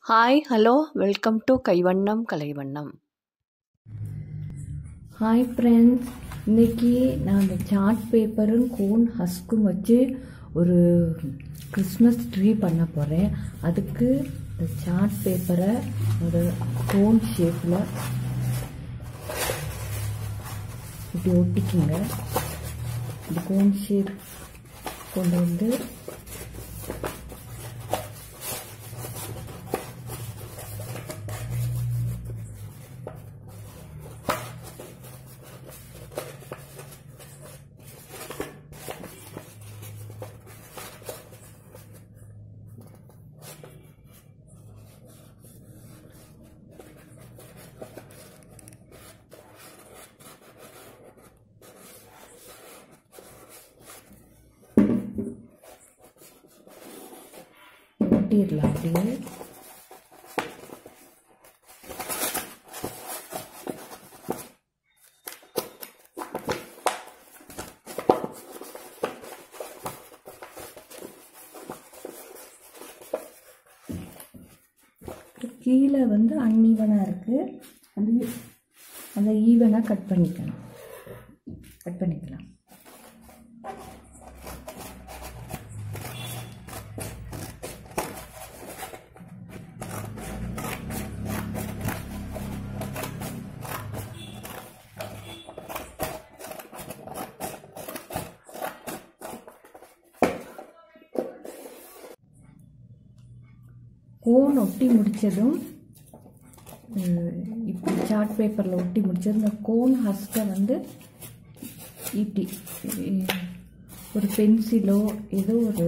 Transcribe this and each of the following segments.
Hi hello welcome to Kaivannam Kalaivannam. Hi friends, இன்றைக்கி நான் அந்த சார்ட் பேப்பரும் கோன் ஹஸ்க்கும் வச்சு ஒரு கிறிஸ்மஸ் ட்ரீ பண்ண போகிறேன். அதுக்கு இந்த சார்ட் பேப்பரை ஒரு கோன் ஷேப்பில் இப்படி ஒட்டிக்குங்க. இந்த கோன் ஷேப் கொண்டு வந்து ஒட்டிடலாம். அப்படியே கீழே வந்து அன்ஈவனாக இருக்குது, அதை ஈவனாக கட் பண்ணிக்கலாம். கோன் ஒட்டி முடித்ததும், இப்படி சார்ட் பேப்பரில் ஒட்டி முடித்ததும் இந்த கோன் ஹஸ்கை வந்து இப்படி ஒரு பென்சிலோ ஏதோ ஒரு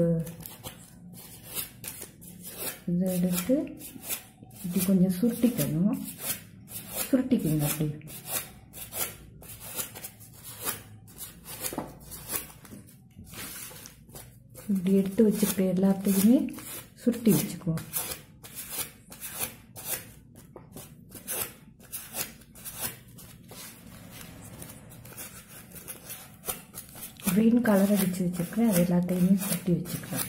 இதை எடுத்து இப்படி கொஞ்சம் சுருட்டிக்குங்க. அப்படி இப்படி எடுத்து வச்சுக்கிட்டு எல்லாத்தையுமே சுருட்டி வச்சுக்குவோம். க்ரீன் கலர் அடித்து வச்சுருக்கேன், அது எல்லாத்தையுமே சுட்டி வச்சுக்கிறேன்.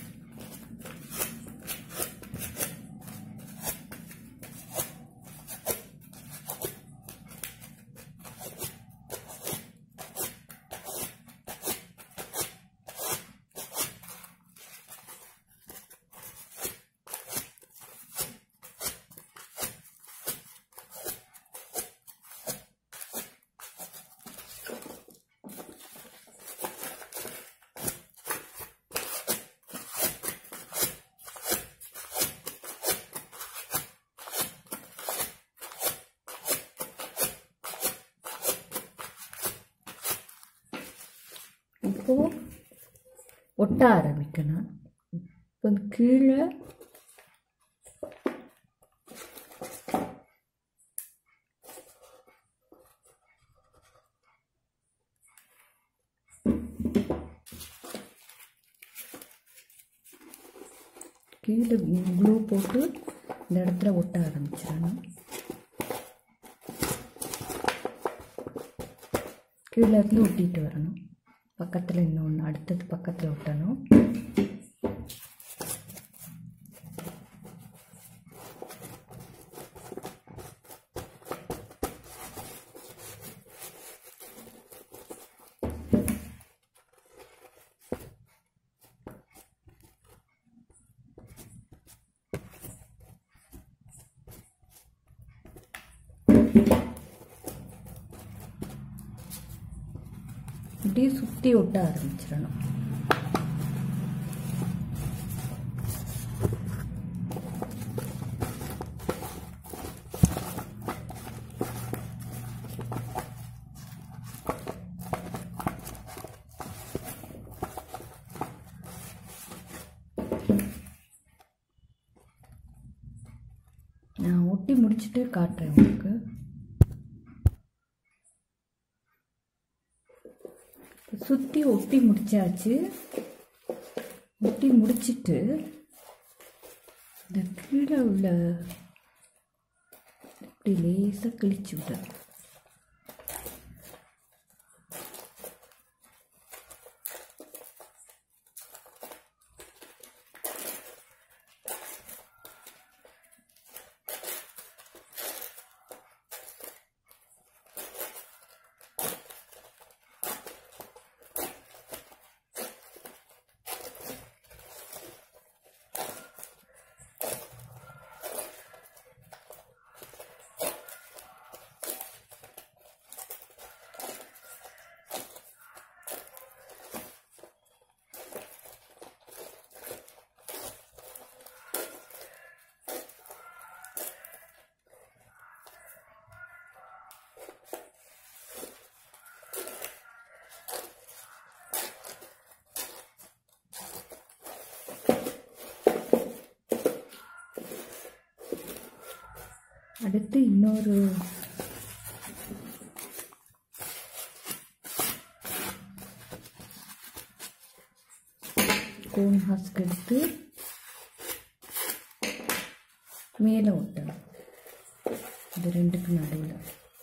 இப்போது ஒட்ட ஆரம்பிக்கணும். இப்போ கீழே க்ளூ போட்டு இந்த இடத்துல ஒட்ட ஆரம்பிச்சிடணும். கீழே இருந்து ஒட்டிட்டு வரணும். பக்கத்தில் இன்னொன்று அடுத்தது பக்கத்தில் ஒட்டணும். இப்படி சுற்றி ஒட்ட ஆரம்பிச்சிடணும். நான் ஒட்டி முடிச்சுட்டு காட்டுறேன் உங்களுக்கு. சுற்றி ஒட்டி முடிச்சாச்சு. ஒட்டி முடிச்சிட்டு இந்த கீழே உள்ள இப்படி லேசாக கிழிச்சு விட. அடுத்து இன்னொரு கோன் ஹஸ்க் எடுத்து மேலே ஒட்டணும். இது ரெண்டுக்கு நடுவில்.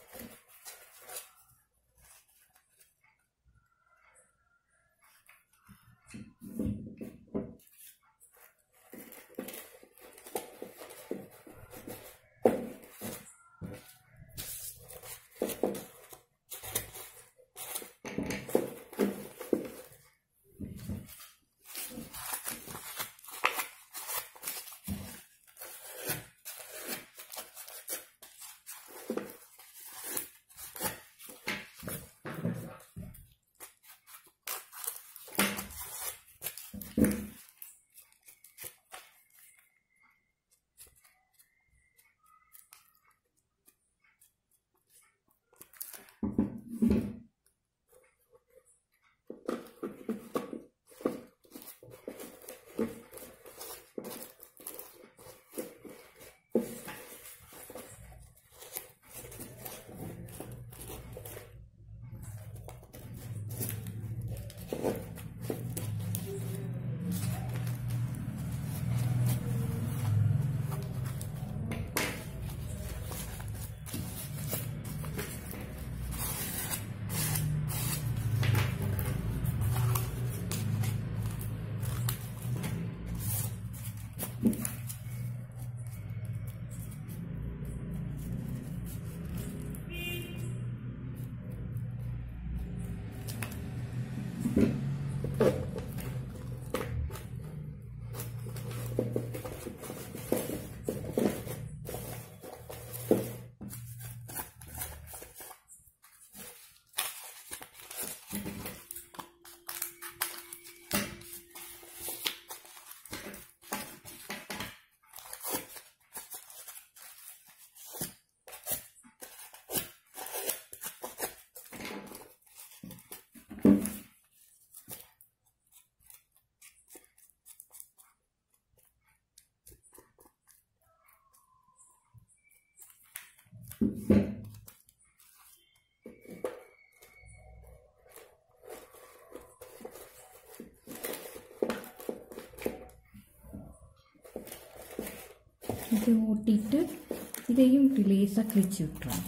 இதை ஓட்டிட்டு இதையும் இப்படி லேசாக கிழிச்சு விட்டுறோம்.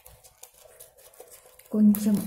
கொஞ்சம்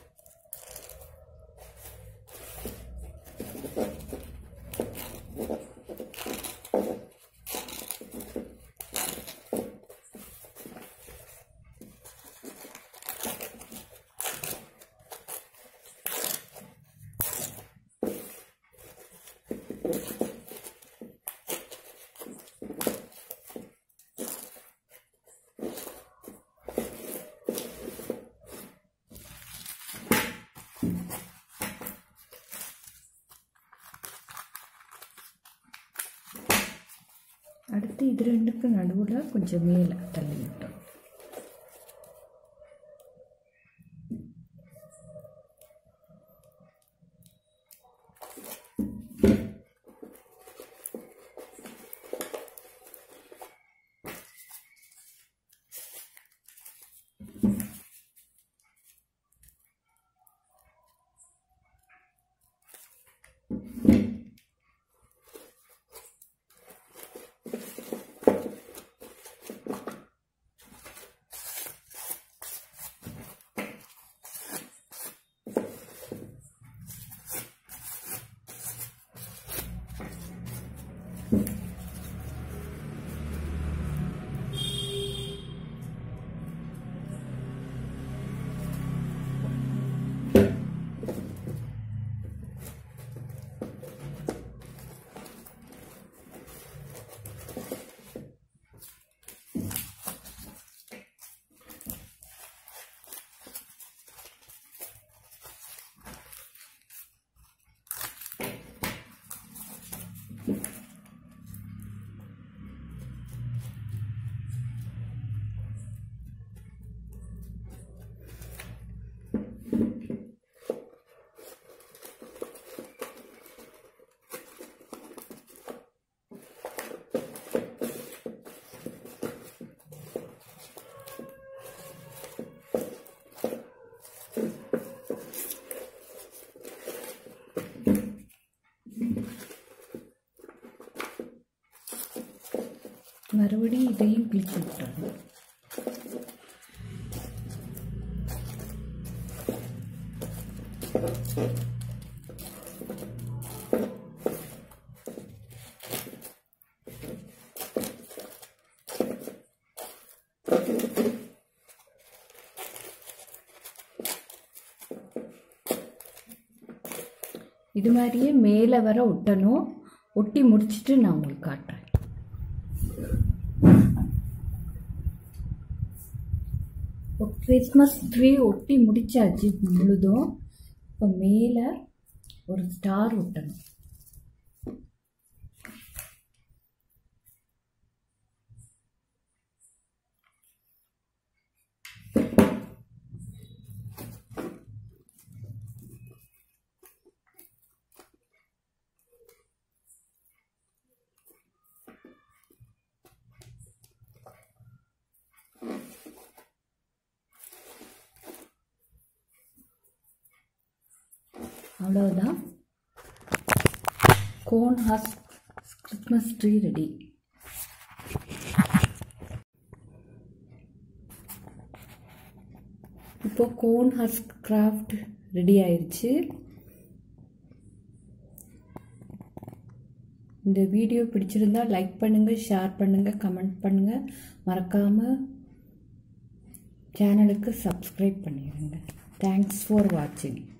அடுத்து இது ரெண்டுக்கு நடுவில் கொஞ்சம் மேலே தள்ளி விட்டோம். மறுபடியும் இதையும் கிழிச்சு விட்டுறணும். இது மாதிரியே மேலே வர ஒட்டணும். ஒட்டி முடிச்சுட்டு நான் உங்களுக்கு காட்டுறேன். கிறிஸ்மஸ் ட்ரீ ஒட்டி முடிச்சாச்சு முழுதும். இப்போ மேலே ஒரு ஸ்டார் ஒட்டணும். அவ்வளோதான். Corn husk Christmas tree ready. இப்போ கோன் ஹஸ்க் கிராஃப்ட் ரெடி ஆயிடுச்சு. இந்த வீடியோ பிடிச்சிருந்தா லைக் பண்ணுங்கள், ஷேர் பண்ணுங்கள், கமெண்ட் பண்ணுங்கள். மறக்காமல் சேனலுக்கு சப்ஸ்கிரைப் பண்ணிடுங்க. தேங்க்ஸ் ஃபார் வாட்சிங்.